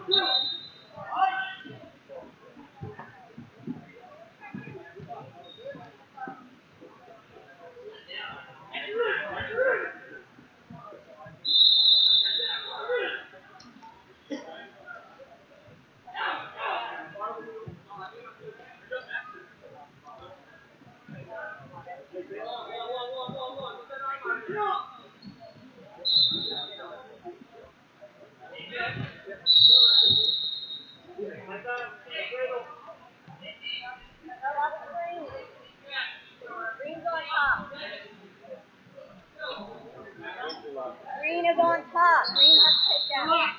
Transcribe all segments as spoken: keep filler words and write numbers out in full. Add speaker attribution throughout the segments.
Speaker 1: Green is on top. Green has to take down.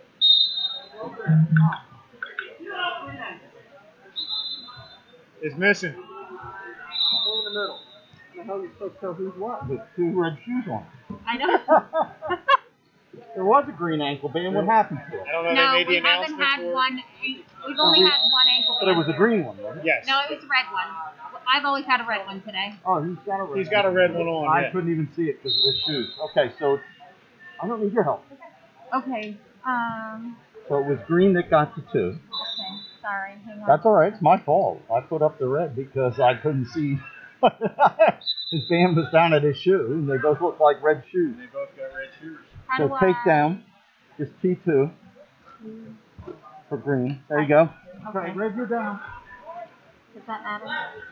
Speaker 2: It's missing.
Speaker 3: Go in the middle. How the hell are you supposed to tell who's what with two red shoes on?
Speaker 1: I know.
Speaker 3: There was a green ankle band. What happened to it?
Speaker 2: I don't know.
Speaker 1: No,
Speaker 2: they made
Speaker 1: we
Speaker 2: the
Speaker 1: haven't
Speaker 2: announcement
Speaker 1: had
Speaker 2: for it.
Speaker 1: one. We've only had one ankle
Speaker 3: But
Speaker 1: band.
Speaker 3: it was a green one, wasn't it?
Speaker 2: Yes.
Speaker 1: No, it was a red one. I've always had a red one today.
Speaker 3: Oh, he's got a red
Speaker 2: He's got a red one on.
Speaker 3: I
Speaker 2: yeah.
Speaker 3: couldn't even see it because of his shoes. Okay, so it's, I don't need your help.
Speaker 1: Okay. Um.
Speaker 3: So it was green that got the two.
Speaker 1: Okay. Sorry. Hang on.
Speaker 3: That's all right. It's my fault. I put up the red because I couldn't see. His band was down at his shoe, and they both look like red shoes.
Speaker 2: They both got red shoes.
Speaker 1: How
Speaker 3: So
Speaker 1: do
Speaker 3: take
Speaker 1: I-
Speaker 3: down just T two for green. There you go.
Speaker 1: Okay.
Speaker 3: Red, you're down.
Speaker 1: Does that matter?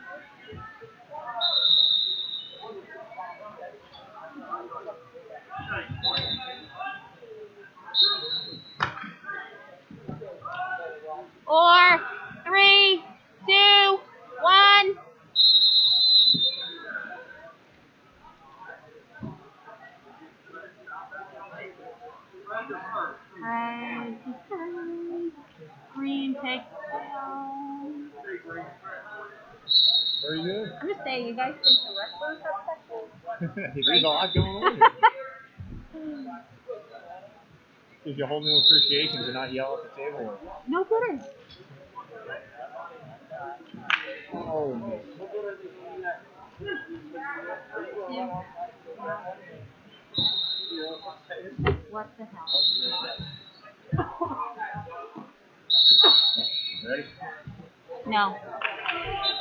Speaker 1: Four, three, two, one. Red, green, take down.
Speaker 2: Very good.
Speaker 1: I'm just saying, you guys think the wrestlers have sexual?
Speaker 2: There's a lot going on here. Gives you a whole new appreciation to not yell at the table.
Speaker 1: No kidding.
Speaker 3: Oh,
Speaker 1: What the hell?
Speaker 2: Ready?
Speaker 1: No.